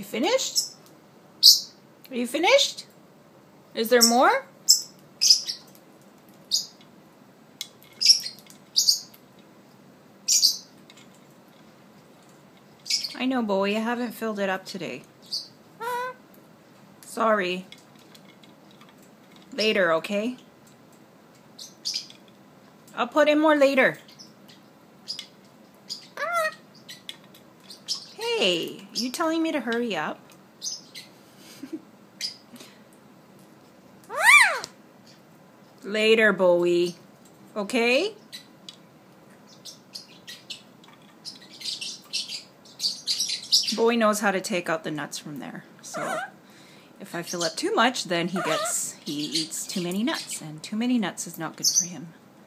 finished? Are you finished? Is there more? I know, Bowie, I haven't filled it up today. Sorry. Later, okay? I'll put in more later. Hey, you telling me to hurry up? Later, Bowie. Okay? Bowie knows how to take out the nuts from there. So if I fill up too much, then he eats too many nuts, and too many nuts is not good for him.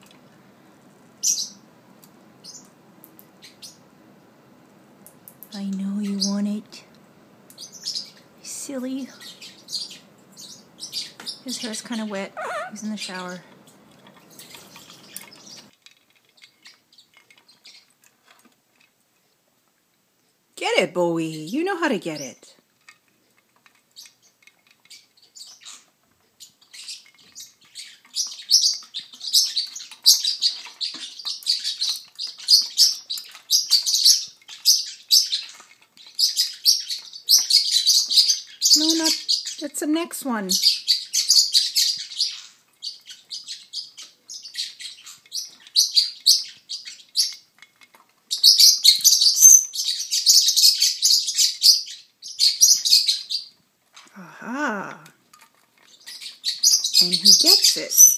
I know you want it. Silly. His hair's kind of wet. He's in the shower. Get it, Bowie. You know how to get it. No, not. That's the next one. Aha. And he gets it.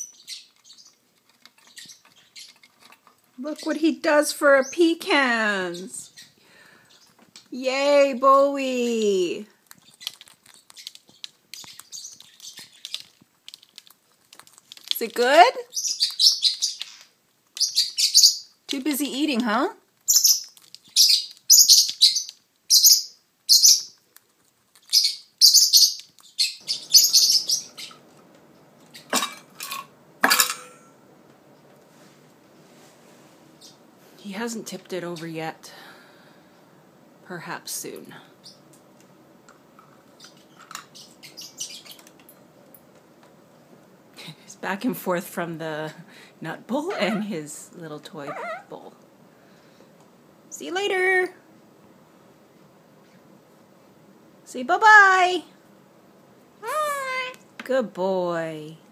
Look what he does for our pecans. Yay, Bowie. Is it good? Too busy eating, huh? He hasn't tipped it over yet. Perhaps soon. He's back and forth from the nut bowl and his little toy bowl. See you later. Say bye-bye. Good boy.